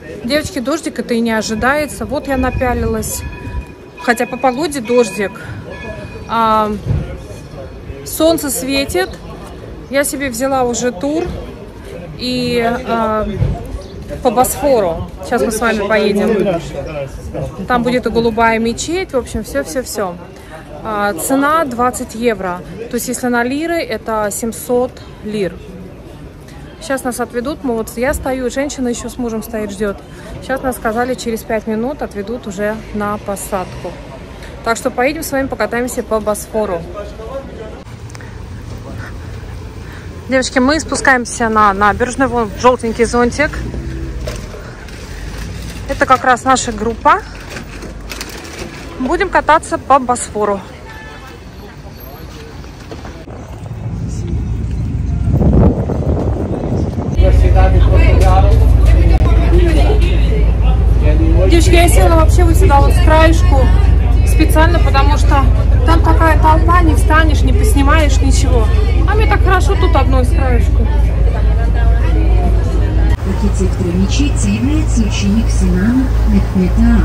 Девочки, дождик это и не ожидается. Вот я напялилась. Хотя по погоде дождик. Солнце светит. Я себе взяла уже тур. И по Босфору. Сейчас мы с вами поедем. Там будет и голубая мечеть. В общем, все-все-все. Цена 20 евро. То есть, если на лиры, это 700 лир. Сейчас нас отведут. Вот я стою, женщина еще с мужем стоит, ждет. Сейчас нас сказали, через 5 минут отведут уже на посадку. Так что поедем с вами, покатаемся по Босфору. Девочки, мы спускаемся на набережную. Вон желтенький зонтик. Это как раз наша группа. Будем кататься по Босфору. Девочки, я села вообще вот сюда вот с краешку специально, потому что там такая толпа, не встанешь, не поснимаешь ничего. А мне так хорошо тут одной с краешку. Архитектор мечети является ученик Синана Мехмета.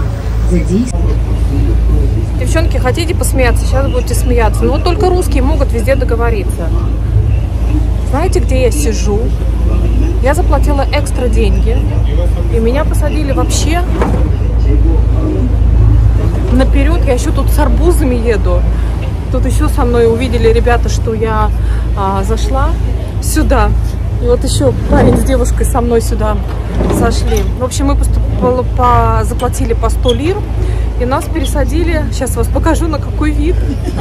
Девчонки, хотите посмеяться? Сейчас будете смеяться. Но вот только русские могут везде договориться. Знаете, где я сижу? Я заплатила экстра деньги. И меня посадили вообще наперед. Я еще тут с арбузами еду. Тут еще со мной увидели ребята, что я зашла сюда. И вот еще парень с девушкой со мной сюда зашли. В общем, мы заплатили по 100 лир. И нас пересадили. Сейчас вас покажу, на какой вид.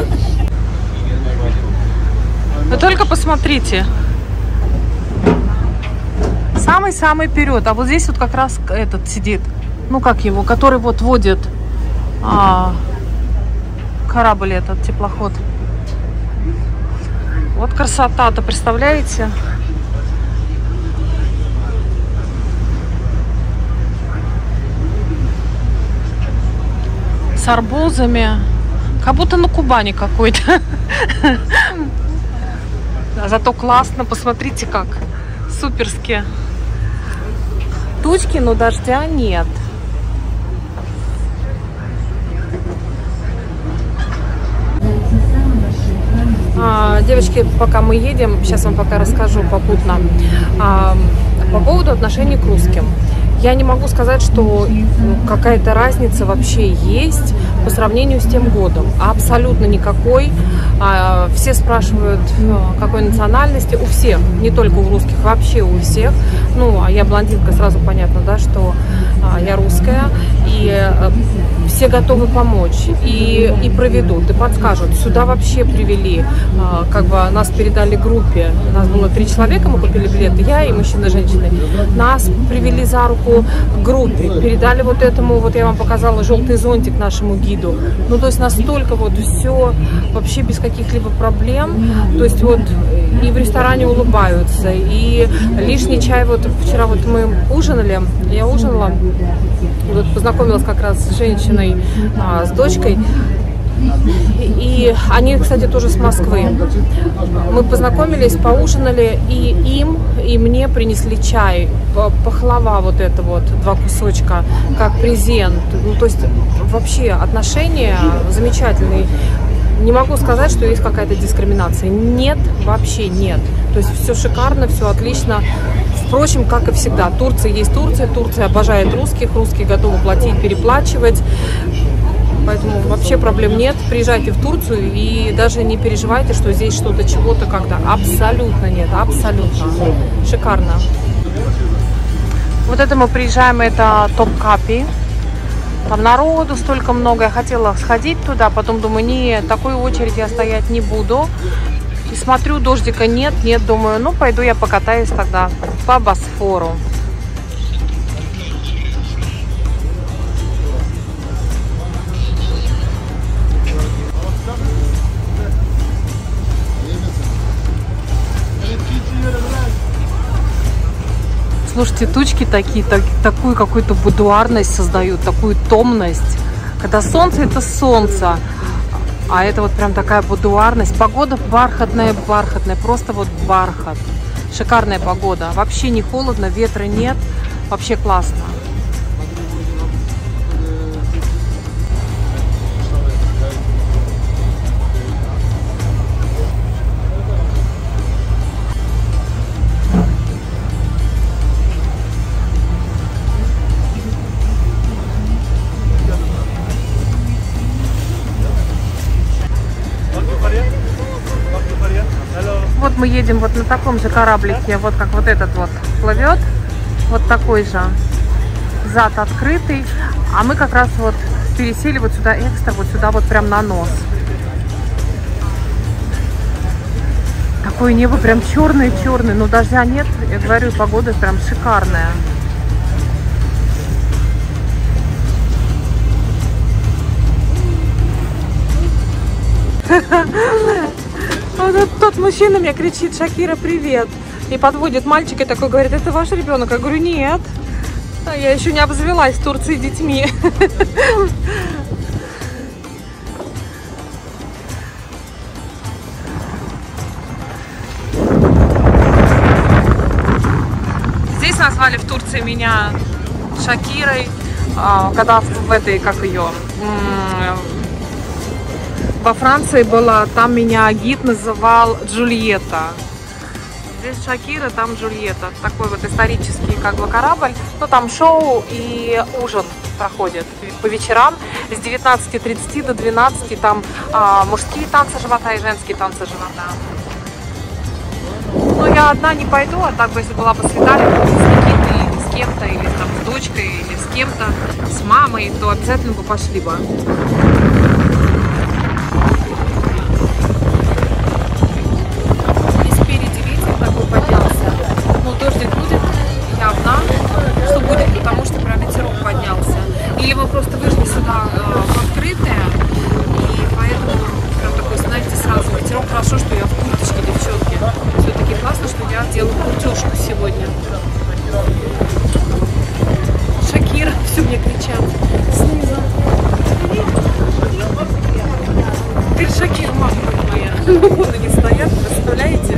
Вы только посмотрите. Самый-самый вперед. А вот здесь вот как раз этот сидит. Ну, как его? Который вот водит корабль этот, теплоход. Вот красота-то, представляете? С арбузами. Как будто на Кубани какой-то. Зато классно. Посмотрите как. Суперски. Тучки, но дождя нет. Девочки, пока мы едем, сейчас вам пока расскажу попутно. По поводу отношений к русским. Я не могу сказать, что какая-то разница вообще есть по сравнению с тем годом. Абсолютно никакой. Все спрашивают, какой национальности. У всех, не только у русских, вообще у всех. Ну, а я блондинка, сразу понятно, да, что я русская. И все готовы помочь. И проведут, и подскажут. Сюда вообще привели, как бы нас передали группе. У нас было 3 человека, мы купили билеты. Я и мужчина, и женщина. Нас привели за руку к группе, передали вот этому, вот я вам показала, желтый зонтик нашему гиду. Ну, то есть настолько вот все вообще без каких-либо проблем. То есть вот и в ресторане улыбаются, и лишний чай. Вот вчера вот мы ужинали, я ужинала, и вот познакомилась как раз с женщиной, с дочкой. И они, кстати, тоже с Москвы. Мы познакомились, поужинали, и им, и мне принесли чай, пахлава вот это вот, 2 кусочка, как презент. Ну, то есть вообще отношения замечательные. Не могу сказать, что есть какая-то дискриминация. Нет, вообще нет. То есть все шикарно, все отлично. Впрочем, как и всегда. Турция есть Турция, Турция обожает русских, русские готовы платить, переплачивать. Поэтому вообще проблем нет. Приезжайте в Турцию и даже не переживайте, что здесь что-то, чего-то как-то. Абсолютно нет, абсолютно. Шикарно. Вот это мы приезжаем, это Топкапи. Там народу столько много. Я хотела сходить туда, потом думаю, нет, такой очереди я стоять не буду. И смотрю, дождика нет, думаю, ну пойду я покатаюсь тогда по Босфору. Слушайте, тучки такие, такую какую-то будуарность создают, такую томность. Когда солнце, это солнце, а это вот прям такая будуарность. Погода бархатная, просто вот бархат. Шикарная погода. Вообще не холодно, ветра нет. Вообще классно. мы едем вот на таком же кораблике, вот как вот этот вот плывет, вот такой же, зад открытый, а мы как раз вот пересели вот сюда экстра, вот сюда вот прям на нос. Такое небо прям черное-черное, но дождя нет, я говорю, погода прям шикарная. Вот тот мужчина мне кричит: Шакира, привет. И подводит мальчик и такой говорит: это ваш ребенок? Я говорю: нет. Я еще не обзавелась в Турции детьми. Здесь назвали в Турции меня Шакирой, когда в этой, как ее, во Франции была, там меня гид называл Джульетта. Здесь Шакира, там Джульетта. Такой вот исторический как бы корабль. Ну там шоу и ужин проходит по вечерам с 19:30 до 12. Там мужские танцы живота и женские танцы живота. Но я одна не пойду, а так бы, если была бы свидание с Никитой, с кем-то, или там с дочкой, или с кем-то, с мамой, то обязательно бы пошли бы. Дождик будет явно, что будет, потому что прям ветерок поднялся. Или мы просто вышли сюда в открытое, и поэтому прям такой, знаете, сразу ветерок. Хорошо, что я в курточке, девчонки. Все-таки классно, что я делаю куртежку сегодня. Шакира, все мне кричат снизу. Теперь Шакира, мама моя. Вот они стоят, представляете?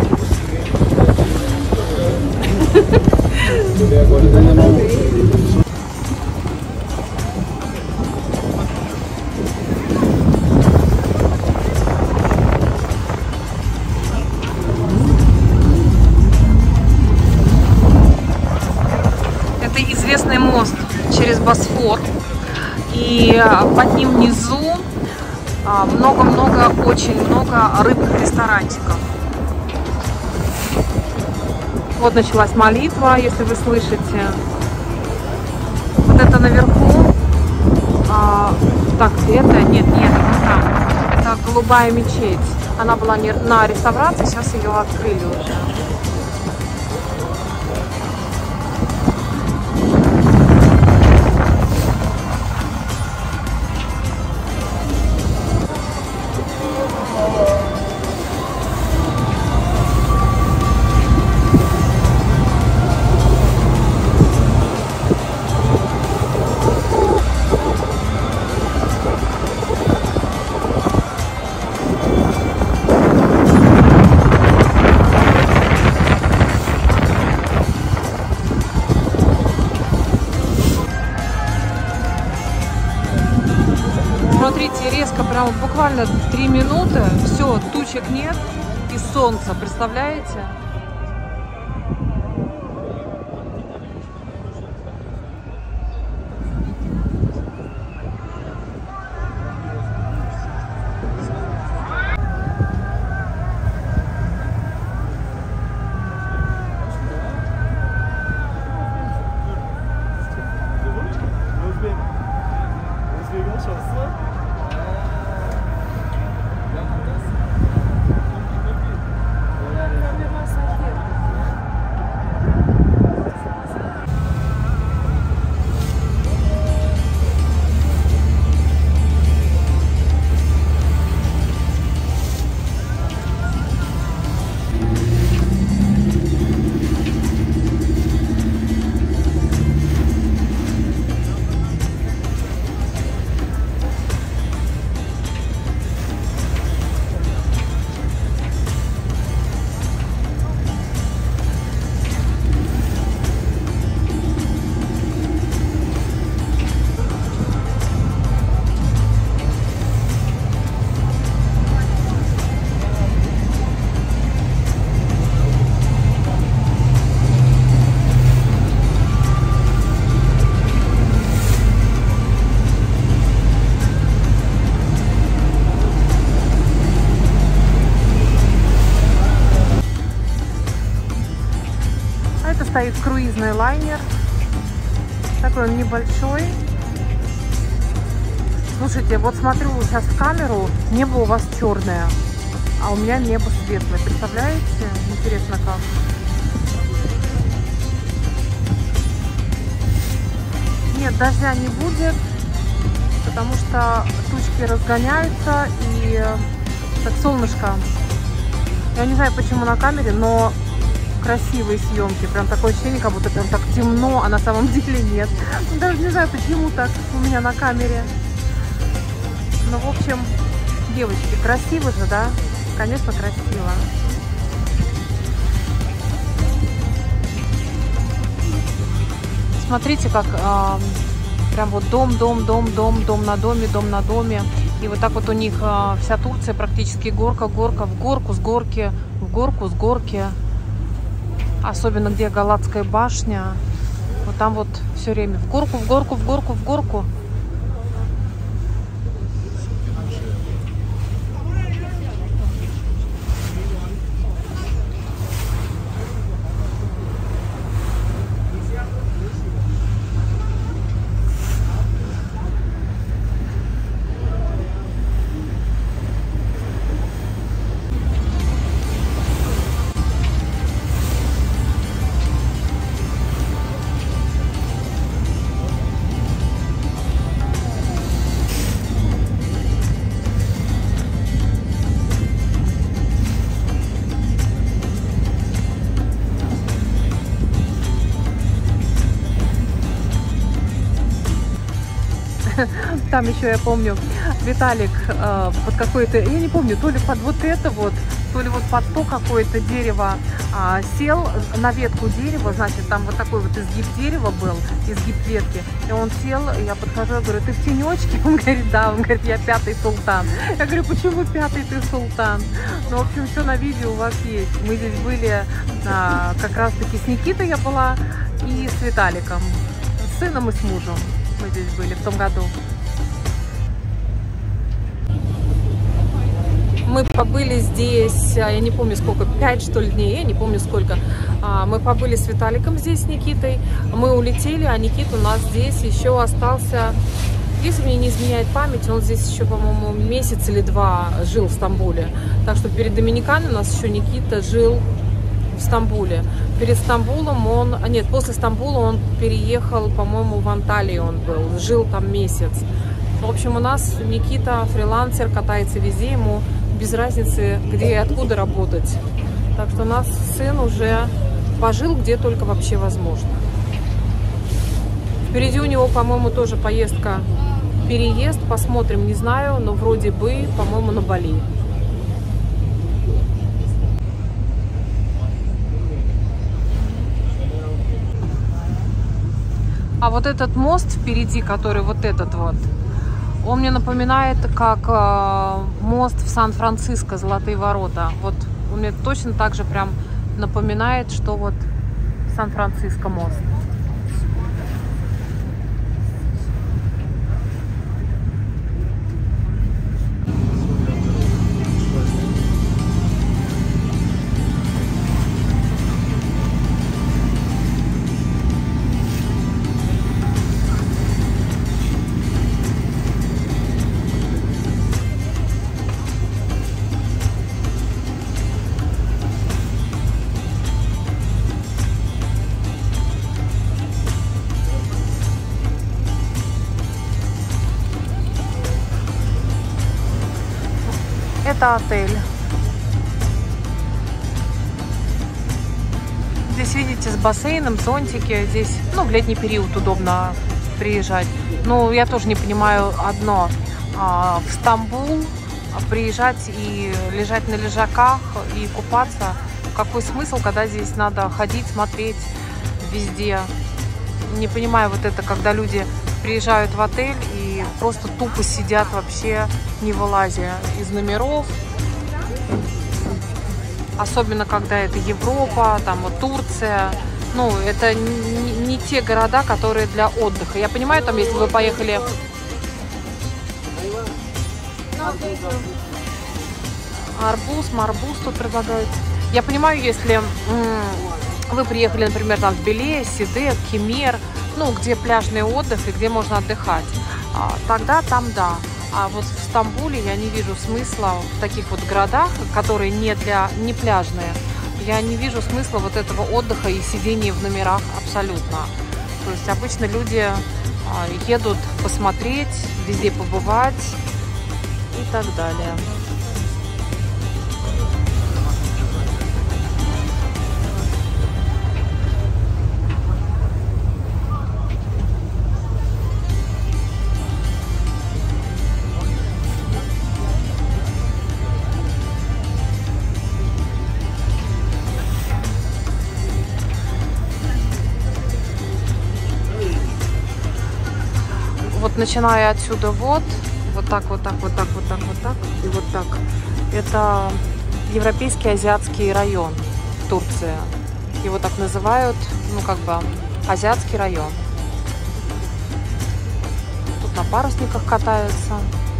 Это известный мост через Босфор, и под ним внизу много-много, очень много рыбных ресторанчиков. Вот началась молитва, если вы слышите. Вот это наверху. Так, это? Нет, вот там. Это голубая мечеть. Она была на реставрации, сейчас ее открыли уже. Смотрите, резко, прям буквально 3 минуты, все, тучек нет и солнце, представляете? круизный лайнер. Такой он небольшой. Слушайте, вот смотрю сейчас в камеру, небо у вас черное, а у меня небо светлое. Представляете? Интересно как. Нет, дождя не будет, потому что тучки разгоняются и так солнышко. Я не знаю, почему на камере, но красивые съемки. Прям такое ощущение, как будто прям так темно, а на самом деле нет. Даже не знаю, почему так у меня на камере. Ну, в общем, девочки, красиво же, да? Конечно, красиво. Смотрите, как прям вот дом на доме. И вот так вот у них вся Турция практически горка, в горку, с горки, в горку, с горки. Особенно где Галатская башня. Вот там вот все время в горку, в горку, в горку, в горку. Там еще, я помню, Виталик под какое-то, я не помню, то ли под вот это вот, то ли вот под то какое-то дерево сел на ветку дерева, значит, там вот такой вот изгиб дерева был, изгиб ветки, и он сел, я подхожу, я говорю, ты в тенечке? Он говорит, да, он говорит, я пятый султан. Я говорю, почему пятый ты султан? Ну, в общем, все на видео у вас есть. Мы здесь были как раз-таки с Никитой я была и с Виталиком, с сыном и с мужем. Мы здесь были в том году. Мы побыли здесь, я не помню сколько, 5 что ли дней, я не помню сколько. Мы побыли с Виталиком здесь, с Никитой. Мы улетели, а Никита у нас здесь еще остался. Если мне не изменяет память, он здесь еще, по-моему, месяц или 2 жил в Стамбуле. Так что перед Доминиканой у нас еще Никита жил в Стамбуле. Перед Стамбулом он... Нет, после Стамбула он переехал, по-моему, в Анталию он был. Жил там месяц. В общем, у нас Никита фрилансер, катается везде, ему без разницы, где и откуда работать. Так что у нас сын уже пожил где только вообще возможно. Впереди у него, по-моему, тоже поездка, переезд. Посмотрим, не знаю, но вроде бы, по-моему, на Бали. А вот этот мост впереди, который вот этот вот, он мне напоминает как мост в Сан-Франциско, Золотые ворота. Вот он мне точно так же прям напоминает, что вот Сан-Франциско мост. Это отель. Здесь, видите, с бассейном, зонтики. Здесь, ну, в летний период удобно приезжать. Но я тоже не понимаю одно. В Стамбул приезжать и лежать на лежаках и купаться. Какой смысл, когда здесь надо ходить, смотреть везде? Не понимаю вот это, когда люди приезжают в отель и просто тупо сидят вообще, не вылазя из номеров. Особенно, когда это Европа, там вот Турция. Ну, это не те города, которые для отдыха. Я понимаю, там, если вы поехали... Арбуз, марбуз тут предлагают. Я понимаю, если вы приехали, например, там в Беле, Сидет, Кемер, ну, где пляжный отдых и где можно отдыхать, тогда там да. А вот в Стамбуле я не вижу смысла в таких вот городах, которые не пляжные. Я не вижу смысла вот этого отдыха и сидения в номерах абсолютно. То есть обычно люди едут посмотреть, везде побывать и так далее. Вот начиная отсюда вот так, вот так, вот так, вот так, вот так и вот так. Это Европейский азиатский район Турции. Его так называют, ну как бы азиатский район. Тут на парусниках катаются.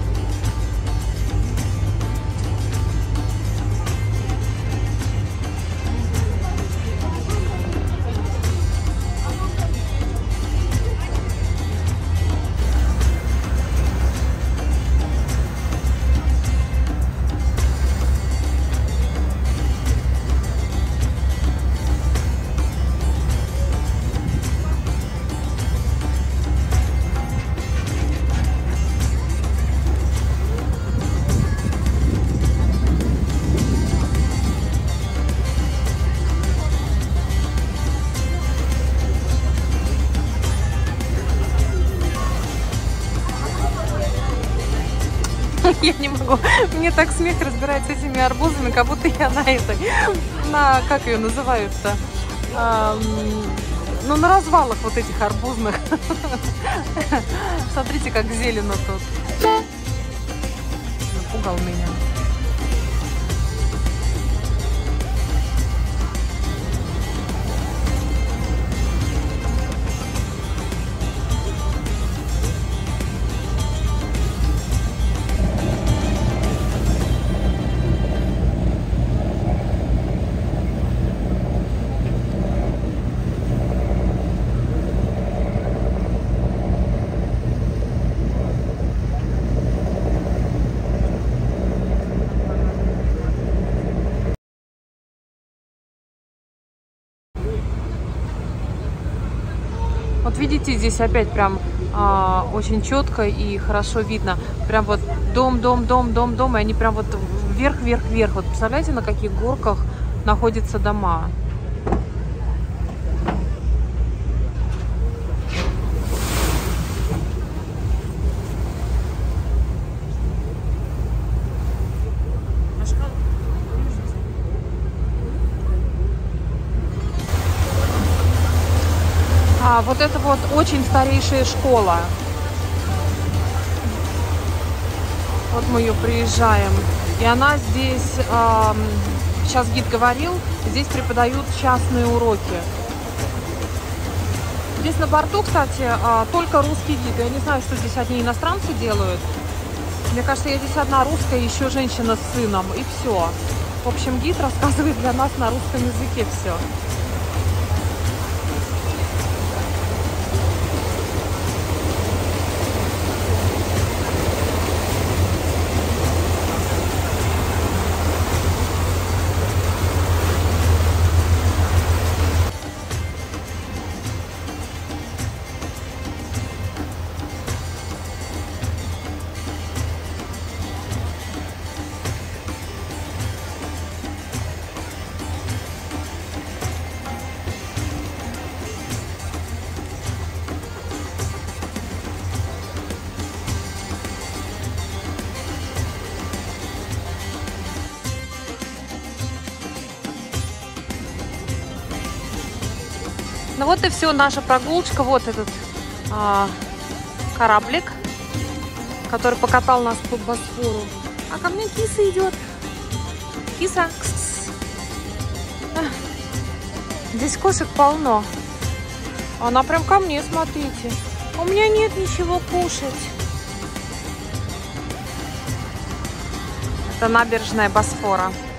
Я не могу. Мне так смех разбирать с этими арбузами, как будто я как ее называют-то? Ну, на развалах вот этих арбузных. Смотрите, как зелено тут. Напугал меня. Вот видите, здесь опять прям очень четко и хорошо видно. Прям вот дом, и они прям вот вверх. Вот представляете, на каких горках находятся дома? Вот это вот очень старейшая школа. Вот мы ее приезжаем. И она здесь, сейчас гид говорил, здесь преподают частные уроки. Здесь на борту, кстати, только русские гиды. Я не знаю, что здесь одни иностранцы делают. Мне кажется, я здесь одна русская, еще женщина с сыном, и все. В общем, гид рассказывает для нас на русском языке все. Ну вот и все, наша прогулочка. Вот этот кораблик, который покатал нас по Босфору. А ко мне киса идет. Киса. Здесь кошек полно. Она прям ко мне, смотрите. У меня нет ничего кушать. Это набережная Босфора.